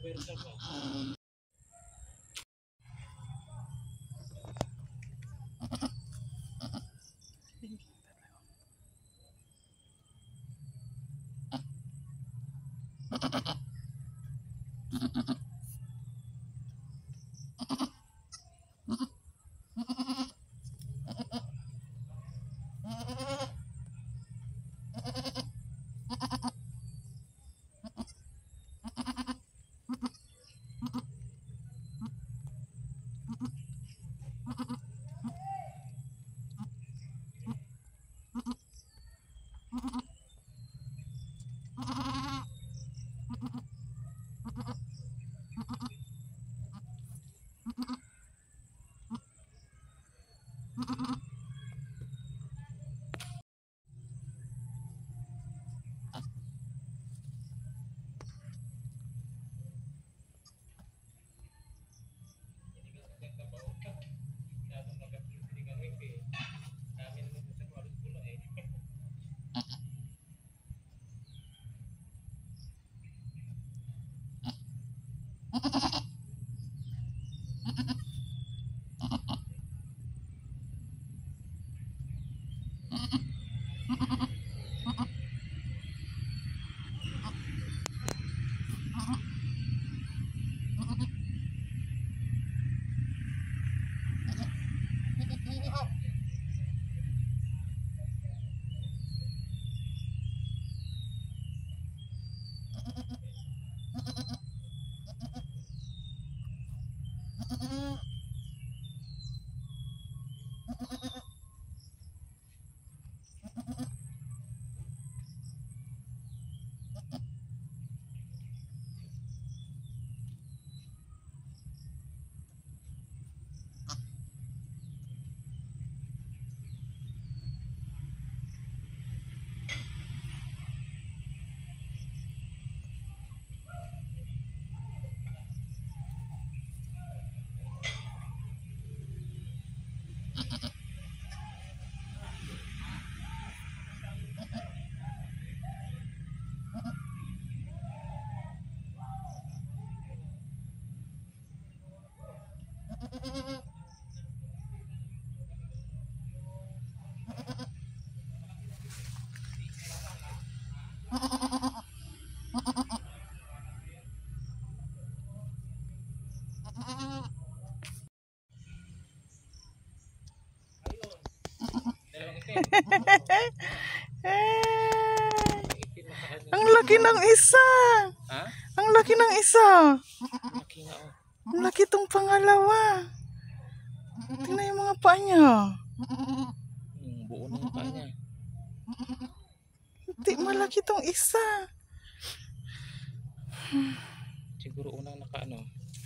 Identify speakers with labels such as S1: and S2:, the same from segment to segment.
S1: Ang laki ng isa.
S2: Ha?
S1: Ang laki ng isa.
S2: Laki nga oh.
S1: Ang laki tong pangalawa. Tingnan yung mga paa niya.
S2: Buo na yung paa niya.
S1: Hindi, malaki tong isa.
S2: Siguro unang nakaano.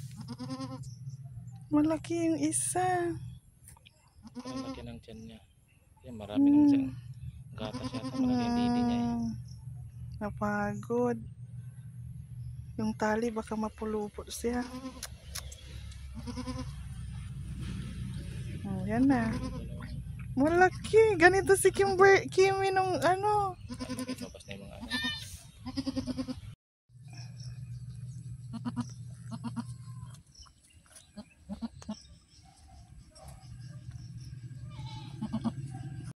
S1: Malaki yung isa.
S2: Ang laki ng tiyan niya. Yan, marami naman siyang gatas yata. Malaki yung didi niya eh.
S1: Napagod. Yung tali baka mapulupot siya. Yan na. Malaki. Ganito si Kimi nung ano.